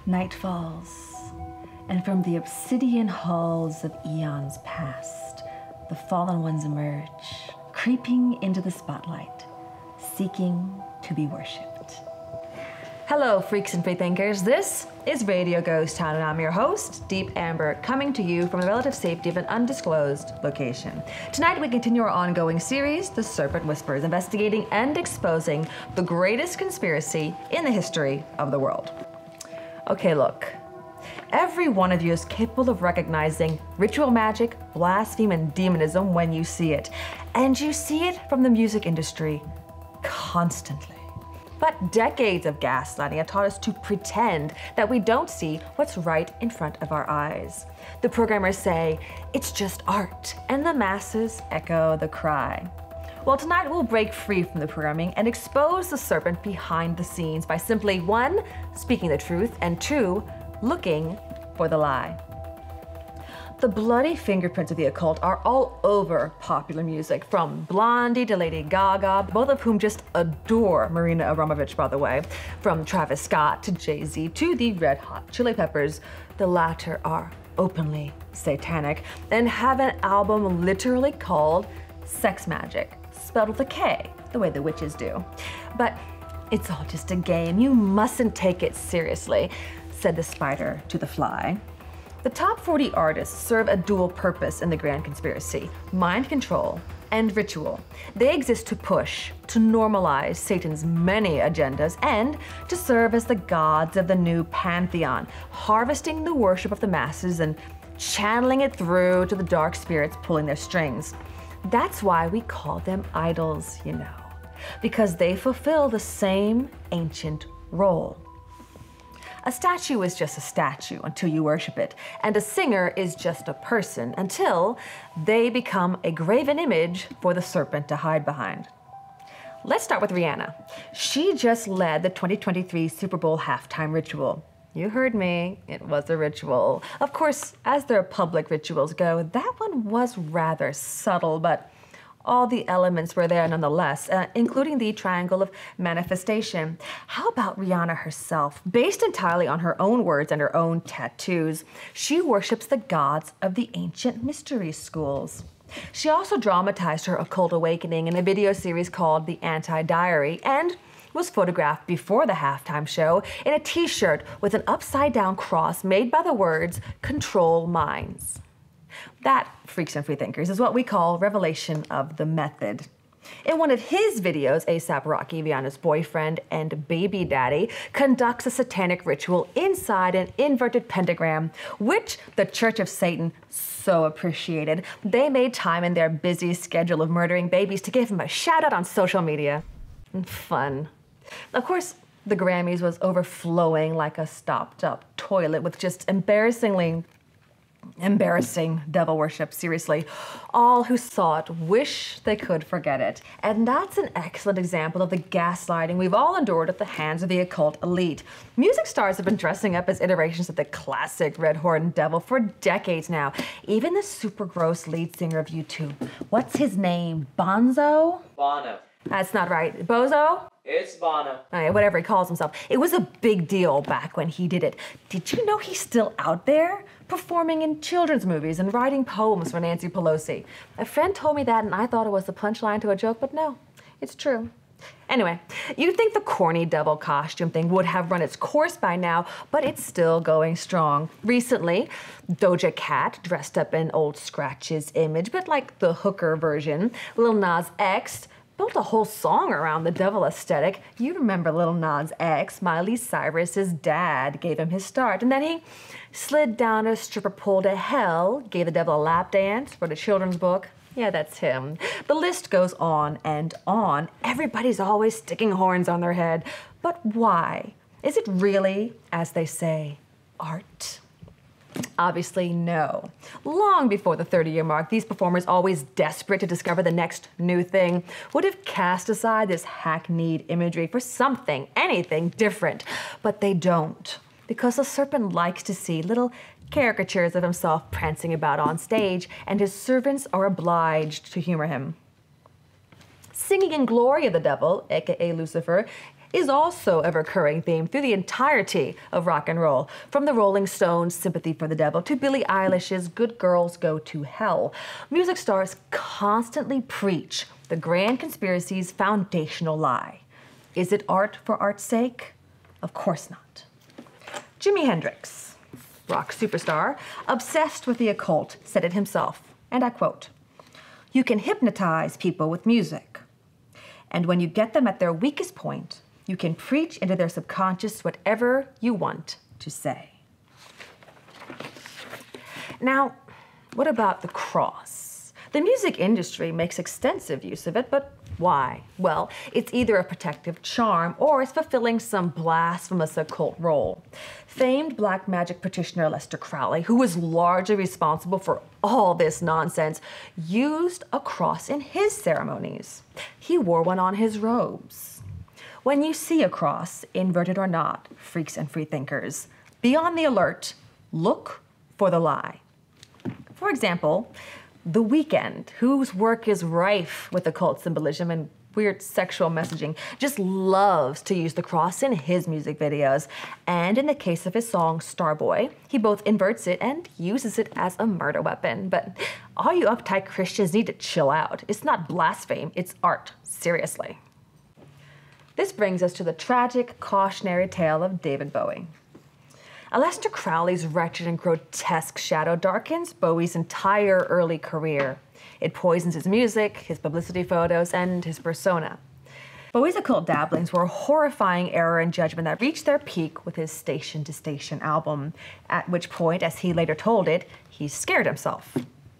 Night falls, and from the obsidian halls of eons past, the fallen ones emerge, creeping into the spotlight, seeking to be worshipped. Hello, freaks and freethinkers. This is Radio Ghost Town, and I'm your host, Deep Amber, coming to you from the relative safety of an undisclosed location. Tonight, we continue our ongoing series, The Serpent Whispers, investigating and exposing the greatest conspiracy in the history of the world. Okay, look. Every one of you is capable of recognizing ritual magic, blasphemy, and demonism when you see it. And you see it from the music industry constantly. But decades of gaslighting have taught us to pretend that we don't see what's right in front of our eyes. The programmers say, it's just art, and the masses echo the cry. Well, tonight we'll break free from the programming and expose the serpent behind the scenes by simply, 1, speaking the truth, and 2, looking for the lie. The bloody fingerprints of the occult are all over popular music, from Blondie to Lady Gaga, both of whom just adore Marina Abramović, by the way. From Travis Scott to Jay-Z to the Red Hot Chili Peppers, the latter are openly satanic and have an album literally called Sex Magic, spelled with a K, the way the witches do. But it's all just a game. You mustn't take it seriously, said the spider to the fly. The top 40 artists serve a dual purpose in the grand conspiracy: mind control and ritual. They exist to push, to normalize Satan's many agendas, and to serve as the gods of the new pantheon, harvesting the worship of the masses and channeling it through to the dark spirits pulling their strings. That's why we call them idols, you know, because they fulfill the same ancient role. A statue is just a statue until you worship it, and a singer is just a person until they become a graven image for the serpent to hide behind. Let's start with Rihanna. She just led the 2023 Super Bowl halftime ritual. You heard me, it was a ritual. Of course, as their public rituals go, that one was rather subtle, but all the elements were there nonetheless, including the triangle of manifestation. How about Rihanna herself? Based entirely on her own words and her own tattoos, she worships the gods of the ancient mystery schools. She also dramatized her occult awakening in a video series called The Anti-Diary, and was photographed before the halftime show in a t-shirt with an upside-down cross made by the words, "Control Minds." That, freaks and freethinkers, is what we call revelation of the method. In one of his videos, A$AP Rocky, Rihanna's boyfriend and baby daddy, conducts a satanic ritual inside an inverted pentagram, which the Church of Satan so appreciated. They made time in their busy schedule of murdering babies to give him a shout out on social media. Fun. Of course, the Grammys was overflowing like a stopped-up toilet with just embarrassing devil worship, seriously. All who saw it wish they could forget it. And that's an excellent example of the gaslighting we've all endured at the hands of the occult elite. Music stars have been dressing up as iterations of the classic Red Horn Devil for decades now. Even the super gross lead singer of U2. What's his name? Bonzo? Bono. That's not right. Bozo? It's Bono. Whatever he calls himself. It was a big deal back when he did it. Did you know he's still out there? Performing in children's movies and writing poems for Nancy Pelosi. A friend told me that and I thought it was the punchline to a joke, but no, it's true. Anyway, you'd think the corny devil costume thing would have run its course by now, but it's still going strong. Recently, Doja Cat dressed up in Old Scratch's image, but like the hooker version. Lil Nas X built a whole song around the devil aesthetic. You remember Lil Nas X, Miley Cyrus's dad gave him his start, and then he slid down a stripper pole to hell, gave the devil a lap dance for the children's book. Yeah, that's him. The list goes on and on. Everybody's always sticking horns on their head. But why? Is it really, as they say, art? Obviously, no. Long before the 30-year mark, these performers, always desperate to discover the next new thing, would have cast aside this hackneyed imagery for something, anything different. But they don't, because the serpent likes to see little caricatures of himself prancing about on stage, and his servants are obliged to humor him. Singing in glory of the devil, aka Lucifer, is also a recurring theme through the entirety of rock and roll, from the Rolling Stones' Sympathy for the Devil to Billie Eilish's Good Girls Go to Hell. Music stars constantly preach the grand conspiracy's foundational lie. Is it art for art's sake? Of course not. Jimi Hendrix, rock superstar, obsessed with the occult, said it himself, and I quote, "You can hypnotize people with music. And when you get them at their weakest point, you can preach into their subconscious whatever you want to say." Now, what about the cross? The music industry makes extensive use of it, but why? Well, it's either a protective charm or it's fulfilling some blasphemous occult role. Famed black magic practitioner Aleister Crowley, who was largely responsible for all this nonsense, used a cross in his ceremonies. He wore one on his robes. When you see a cross, inverted or not, freaks and freethinkers, be on the alert. Look for the lie. For example, The Weeknd, whose work is rife with occult symbolism and weird sexual messaging, just loves to use the cross in his music videos. And in the case of his song Starboy, he both inverts it and uses it as a murder weapon. But all you uptight Christians need to chill out. It's not blasphemy, it's art. Seriously. This brings us to the tragic, cautionary tale of David Bowie. Aleister Crowley's wretched and grotesque shadow darkens Bowie's entire early career. It poisons his music, his publicity photos, and his persona. Bowie's occult dabblings were a horrifying error in judgment that reached their peak with his Station to Station album, at which point, as he later told it, he scared himself.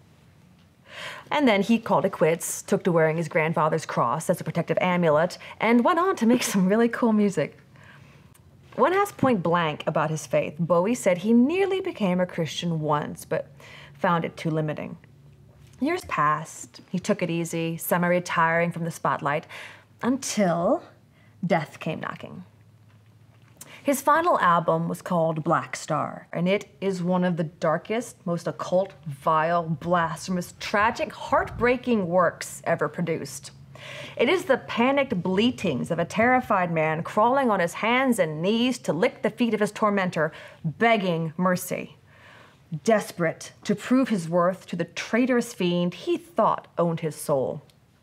And then he called it quits, took to wearing his grandfather's cross as a protective amulet, and went on to make some really cool music. When asked point blank about his faith, Bowie said he nearly became a Christian once, but found it too limiting. Years passed, he took it easy, semi-retiring from the spotlight, until death came knocking. His final album was called Black Star, and it is one of the darkest, most occult, vile, blasphemous, tragic, heartbreaking works ever produced. It is the panicked bleatings of a terrified man crawling on his hands and knees to lick the feet of his tormentor, begging mercy. Desperate to prove his worth to the traitorous fiend he thought owned his soul.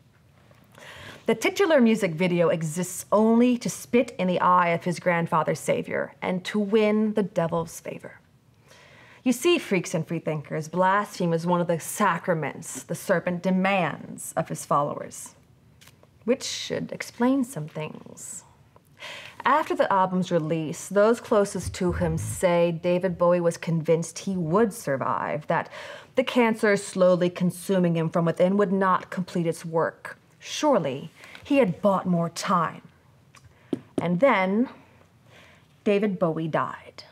The titular music video exists only to spit in the eye of his grandfather's savior and to win the devil's favor. You see, freaks and freethinkers, blasphemy is one of the sacraments the serpent demands of his followers, which should explain some things. After the album's release, those closest to him say David Bowie was convinced he would survive, that the cancer slowly consuming him from within would not complete its work. Surely he had bought more time. And then David Bowie died.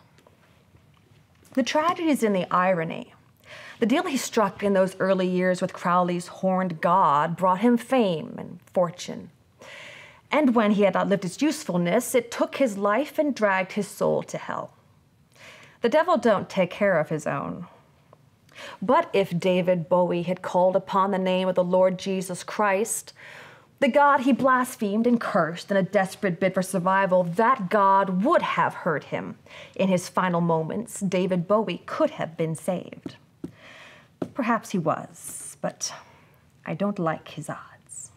The tragedy is in the irony. The deal he struck in those early years with Crowley's horned god brought him fame and fortune. And when he had outlived its usefulness, it took his life and dragged his soul to hell. The devil don't take care of his own. But if David Bowie had called upon the name of the Lord Jesus Christ, the God he blasphemed and cursed in a desperate bid for survival, that God would have heard him. In his final moments, David Bowie could have been saved. Perhaps he was, but I don't like his odds.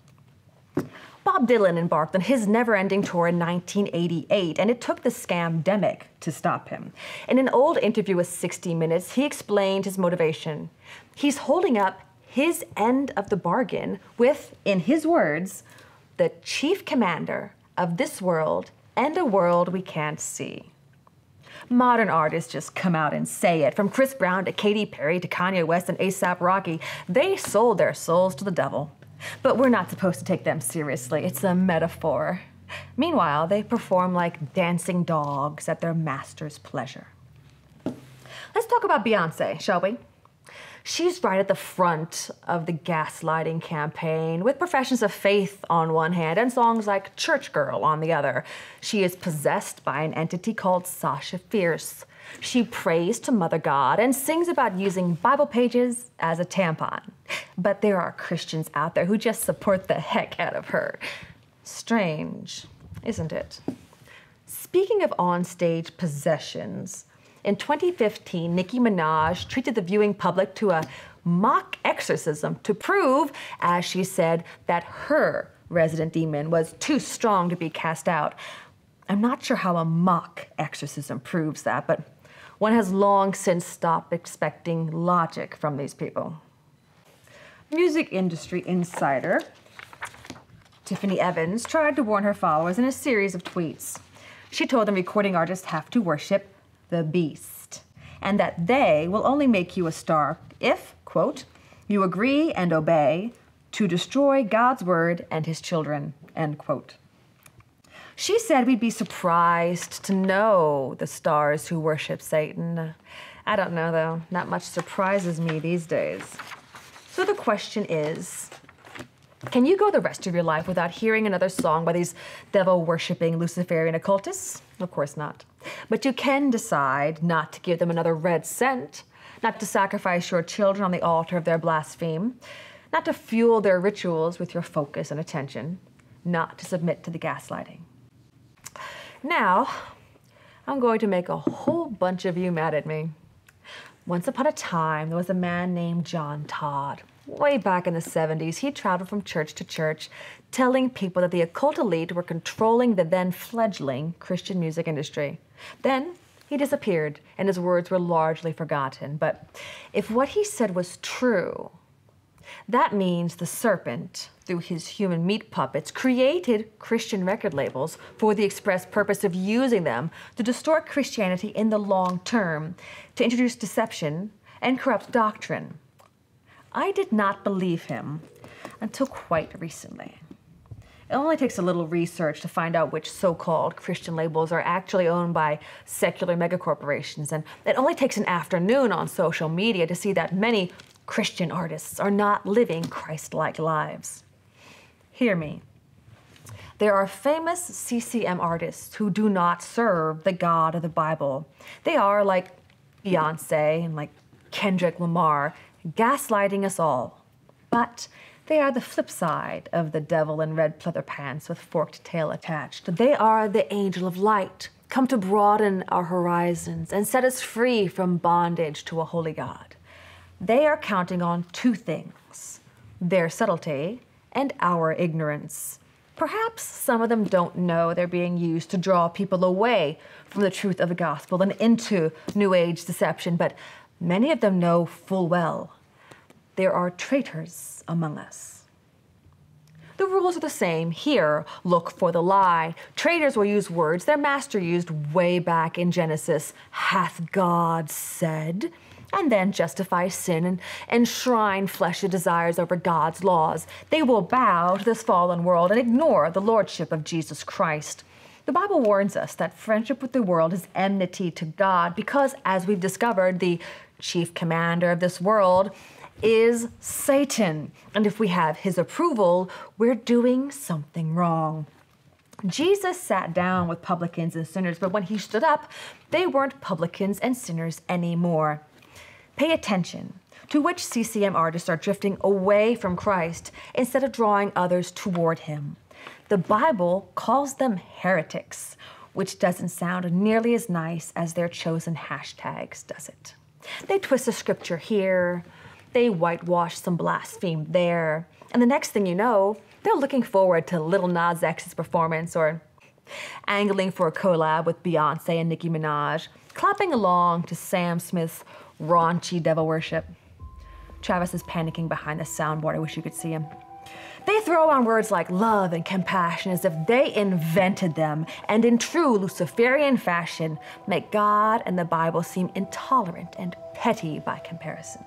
Bob Dylan embarked on his never-ending tour in 1988, and it took the scamdemic to stop him. In an old interview with 60 Minutes, he explained his motivation. He's holding up his end of the bargain with, in his words, the chief commander of this world and a world we can't see. Modern artists just come out and say it. From Chris Brown to Katy Perry to Kanye West and A$AP Rocky, they sold their souls to the devil. But we're not supposed to take them seriously. It's a metaphor. Meanwhile, they perform like dancing dogs at their master's pleasure. Let's talk about Beyoncé, shall we? She's right at the front of the gaslighting campaign, with professions of faith on one hand and songs like Church Girl on the other. She is possessed by an entity called Sasha Fierce. She prays to Mother God and sings about using Bible pages as a tampon. But there are Christians out there who just support the heck out of her. Strange. isn't it? Speaking of onstage possessions, in 2015, Nicki Minaj treated the viewing public to a mock exorcism to prove, as she said, that her resident demon was too strong to be cast out. I'm not sure how a mock exorcism proves that, but one has long since stopped expecting logic from these people. Music industry insider Tiffany Evans tried to warn her followers in a series of tweets. She told them recording artists have to worship the beast, and that they will only make you a star if, quote, you agree and obey to destroy God's word and his children, end quote. She said we'd be surprised to know the stars who worship Satan. I don't know, though. Not much surprises me these days. So the question is, can you go the rest of your life without hearing another song by these devil-worshipping Luciferian occultists? Of course not. But you can decide not to give them another red cent, not to sacrifice your children on the altar of their blaspheme, not to fuel their rituals with your focus and attention, not to submit to the gaslighting. Now, I'm going to make a whole bunch of you mad at me. Once upon a time, there was a man named John Todd. Way back in the 70s, he traveled from church to church, telling people that the occult elite were controlling the then fledgling Christian music industry. Then he disappeared, and his words were largely forgotten. But if what he said was true, that means the serpent, through his human meat puppets, created Christian record labels for the express purpose of using them to distort Christianity in the long term, to introduce deception and corrupt doctrine. I did not believe him until quite recently. It only takes a little research to find out which so-called Christian labels are actually owned by secular megacorporations, and it only takes an afternoon on social media to see that many Christian artists are not living Christ-like lives. Hear me. There are famous CCM artists who do not serve the God of the Bible. They are like Beyonce and like Kendrick Lamar, gaslighting us all. But they are the flip side of the devil in red pleather pants with forked tail attached. They are the angel of light, come to broaden our horizons and set us free from bondage to a holy God. They are counting on two things: their subtlety and our ignorance. Perhaps some of them don't know they're being used to draw people away from the truth of the gospel and into New Age deception, but many of them know full well there are traitors among us. The rules are the same here. Look for the lie. Traitors will use words their master used way back in Genesis, hath God said, and then justify sin and enshrine fleshly desires over God's laws. They will bow to this fallen world and ignore the lordship of Jesus Christ. The Bible warns us that friendship with the world is enmity to God because, as we've discovered, the chief commander of this world is Satan. And if we have his approval, we're doing something wrong. Jesus sat down with publicans and sinners, but when he stood up, they weren't publicans and sinners anymore. Pay attention to which CCM artists are drifting away from Christ instead of drawing others toward him. The Bible calls them heretics, which doesn't sound nearly as nice as their chosen hashtags, does it? They twist the scripture here, they whitewash some blaspheme there, and the next thing you know, they're looking forward to Lil Nas X's performance or angling for a collab with Beyonce and Nicki Minaj, clapping along to Sam Smith's raunchy devil worship. Travis is panicking behind the soundboard. I wish you could see him. They throw on words like love and compassion as if they invented them, and in true Luciferian fashion, make God and the Bible seem intolerant and petty by comparison.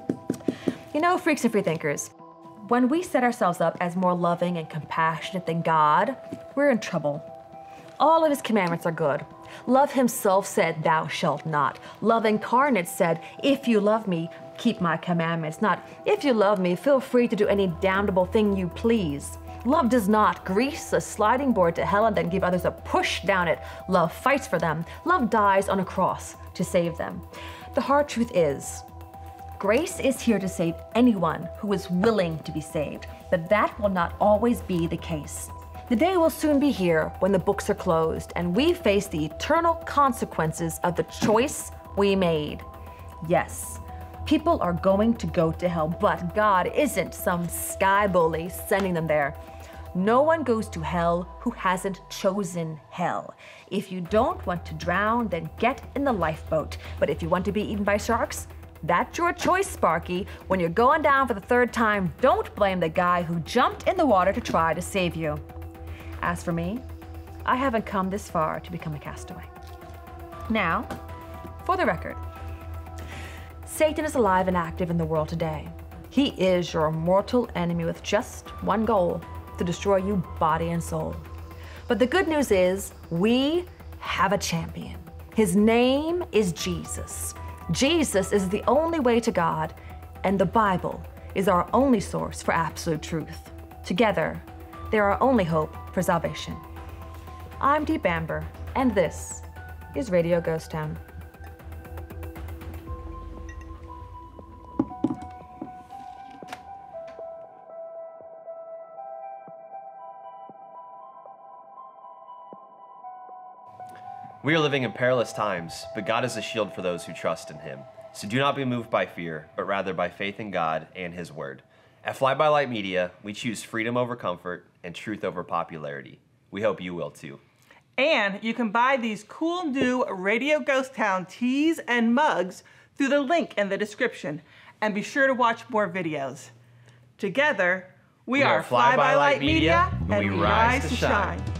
You know, freaks and freethinkers, when we set ourselves up as more loving and compassionate than God, we're in trouble. All of his commandments are good. Love himself said, thou shalt not. Love incarnate said, if you love me, keep my commandments. Not, if you love me, feel free to do any damnable thing you please. Love does not grease a sliding board to hell and then give others a push down it. Love fights for them. Love dies on a cross to save them. The hard truth is, grace is here to save anyone who is willing to be saved, but that will not always be the case. The day will soon be here when the books are closed and we face the eternal consequences of the choice we made. Yes, people are going to go to hell, but God isn't some sky bully sending them there. No one goes to hell who hasn't chosen hell. If you don't want to drown, then get in the lifeboat. But if you want to be eaten by sharks, that's your choice, Sparky. When you're going down for the third time, don't blame the guy who jumped in the water to try to save you. As for me, I haven't come this far to become a castaway. Now, for the record, Satan is alive and active in the world today. He is your mortal enemy with just one goal: to destroy you body and soul. But the good news is we have a champion. His name is Jesus. Jesus is the only way to God, and the Bible is our only source for absolute truth. Together, they're our only hope for salvation. I'm Deep Amber, and this is Radio Ghost Town. We are living in perilous times, but God is a shield for those who trust in him. So do not be moved by fear, but rather by faith in God and his word. At Fly By Light Media, we choose freedom over comfort and truth over popularity. We hope you will too. And you can buy these cool new Radio Ghost Town tees and mugs through the link in the description. And be sure to watch more videos. Together, we are Fly By Light Media, and we rise to shine.